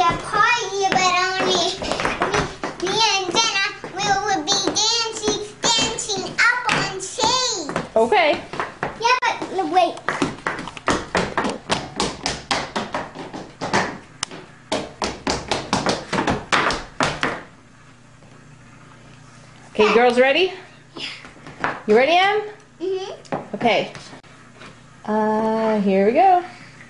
a party, but only me and Jenna will be dancing up on stage. Okay. Yeah, but wait. Okay, girls ready? You ready, Em? Mhm. Okay. Here we go.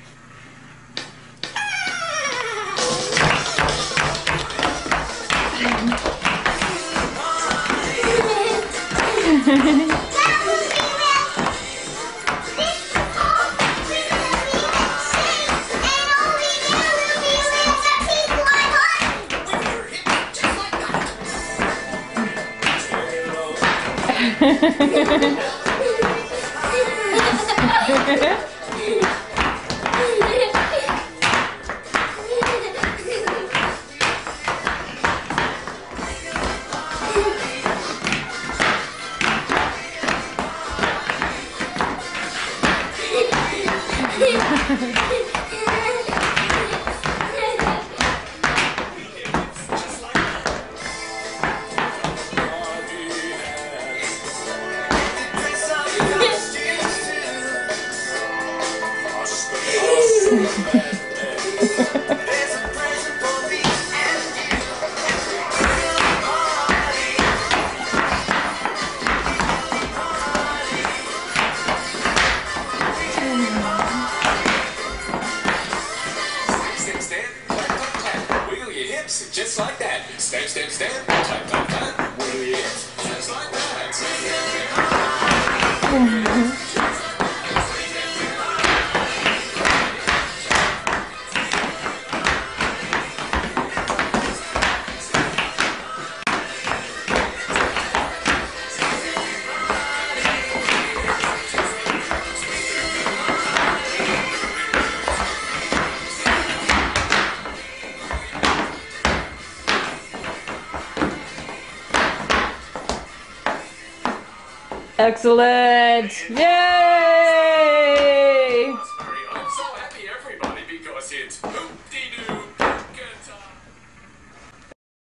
Just like that. Step, step, step. Tap, tap, tap. Wiggle your hips. Just like that. Excellent! Yay!